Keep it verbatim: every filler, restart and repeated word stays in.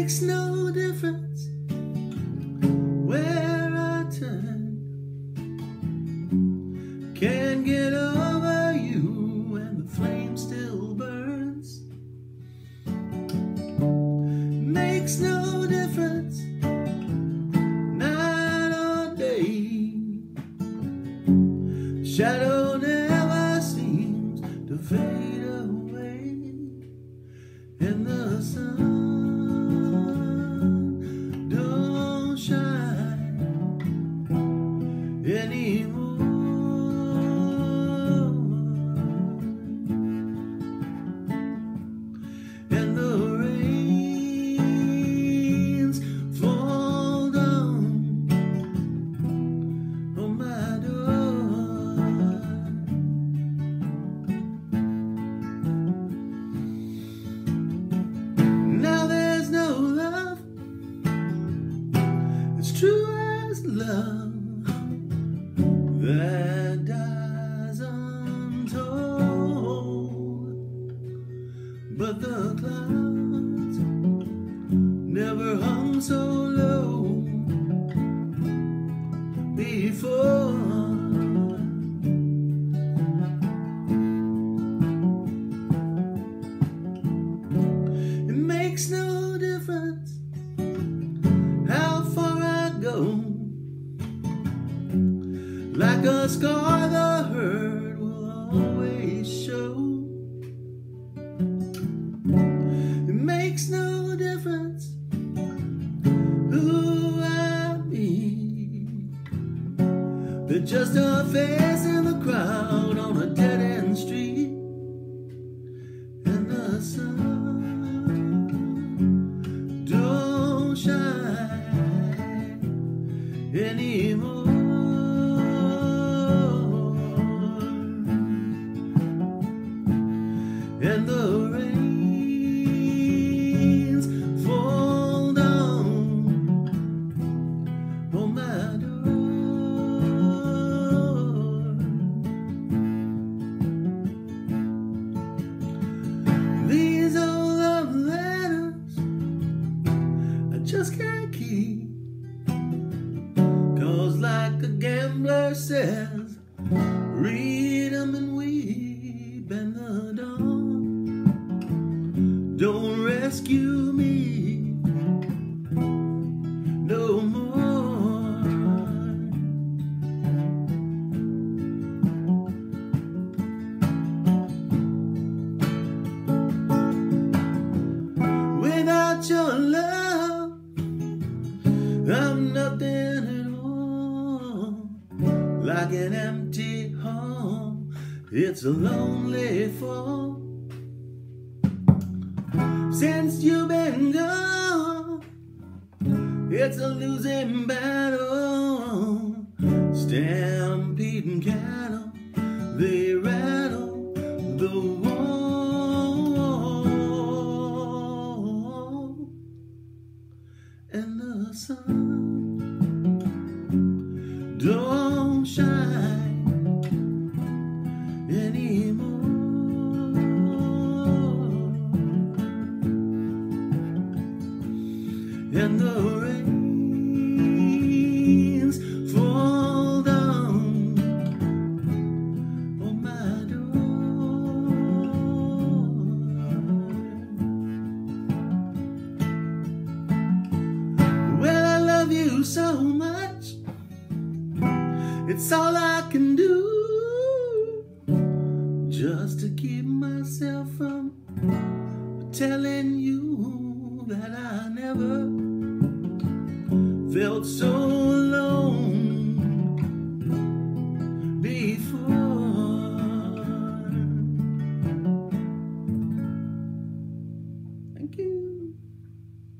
makes no difference where I turn. Can't get over you and the flame still burns. Makes no difference night or day. Shadow never seems to fade away. And the sun don't shine anymore. And the rains fall down on my door. Now there's no love as true as love that dies untold. But the clouds never hung so low before. It makes no difference how far I go. Like a scar the hurt will always show. It makes no difference who I be. They're just a face in the crowd on a dead-end street. And the sun don't shine anymore. And the rains fall down on my door. These old love letters I just can't keep, 'cause like a gambler says, read 'em and weep. And the dawn don't rescue me no more. Without your love, I'm nothing at all. Like an empty home, it's a lonely fall. Since you've been gone, it's a losing battle. Stampeding cattle, they rattle the wall. And the sun don't shine anymore. And the rains fall down on my door. Well, I love you so much, it's all I can do just to keep myself from telling you that I never felt so alone.